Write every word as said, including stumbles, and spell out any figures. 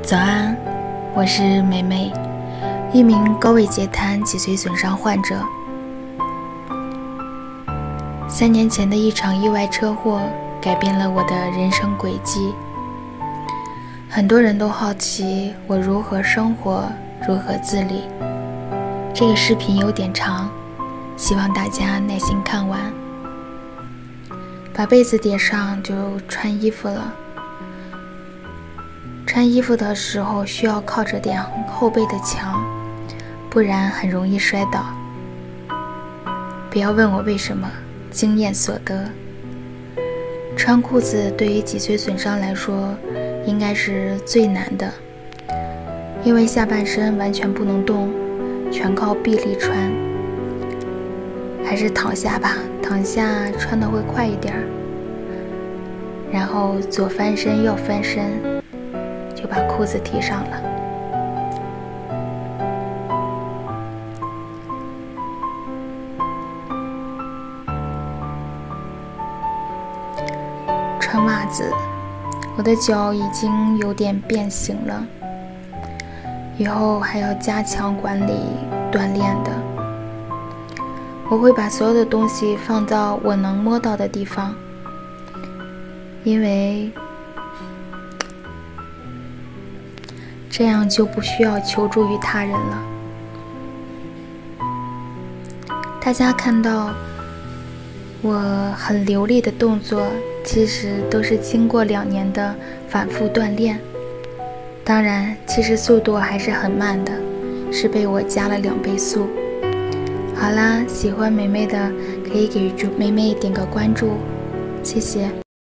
早安，我是梅梅，一名高位截瘫脊髓损伤患者。三年前的一场意外车祸改变了我的人生轨迹。很多人都好奇我如何生活，如何自理。这个视频有点长，希望大家耐心看完。把被子叠上就穿衣服了。穿衣服的时候需要靠着点后背的墙，不然很容易摔倒。不要问我为什么，经验所得。穿裤子对于脊髓损伤来说应该是最难的，因为下半身完全不能动，全靠臂力穿。还是躺下吧，躺下穿的会快一点。然后左翻身右翻身，就把裤子提上了。穿袜子，我的脚已经有点变形了，以后还要加强管理锻炼的。我会把所有的东西放到我能摸到的地方，因为这样就不需要求助于他人了。大家看到我很流利的动作，其实都是经过两年的反复锻炼。当然，其实速度还是很慢的，是被我加了两倍速。好啦，喜欢梅梅的可以给梅梅点个关注，谢谢。